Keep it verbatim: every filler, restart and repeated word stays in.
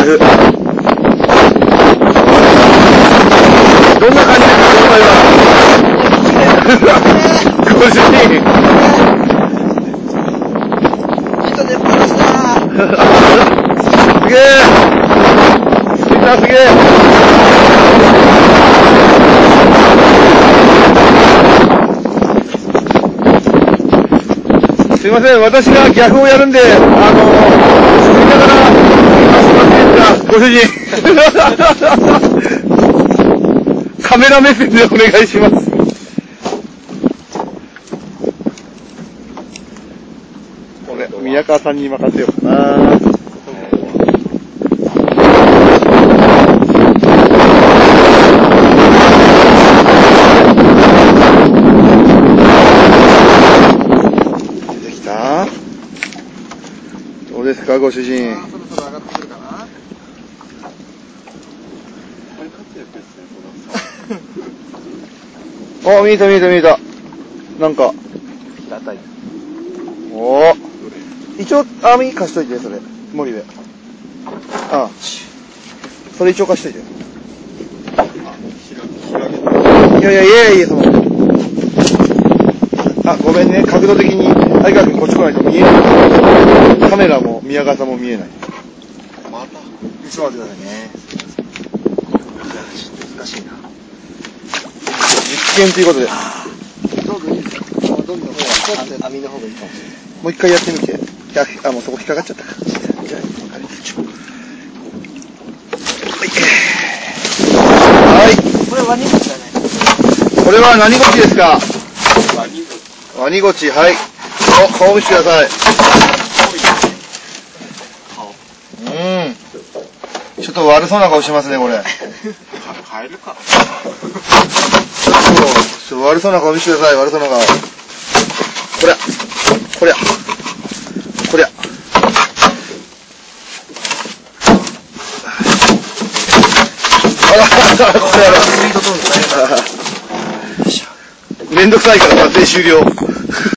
フ。どんな感じですか、今回は。ご主人。 糸でっぱなしだすげえ。スイカすげえ。すいません、私が逆をやるんで、あの、吸いながら、ご主人。カメラ目線でお願いします。これ、宮川さんに任せようかな。出てきた？どうですか、ご主人。 そろそろ上がってくるかな。 お、見えた見えた見えた。なんか。 平たい。 おお。一応、網貸しといて、それ。森で。ああ。それ一応貸しといて。いやいやいやいや、その。あ、ごめんね。角度的に、相川君こっち来ないと見えない。カメラも宮川さんも見えない。 また。ちょっと待ってくださいね。難しいな。 実験ということで。 どんどんいいですよ。どんどん網の方がいいかもしれない。 もう一回やってみて。あ、もうそこ引っかかっちゃったか。じゃあ、分かれてちょ。はい。 これワニゴチだね。 これは何ゴチですか？ ワニゴチ。 ワニゴチ、はい。お、顔見せてください。うん。ちょっと悪そうな顔してますね、これ。 カエルか。 ちょっと悪そうな顔見せてください、悪そうな顔。こりゃ、こりゃ、こりゃ。あら、これあら。めんどくさいから撮影終了。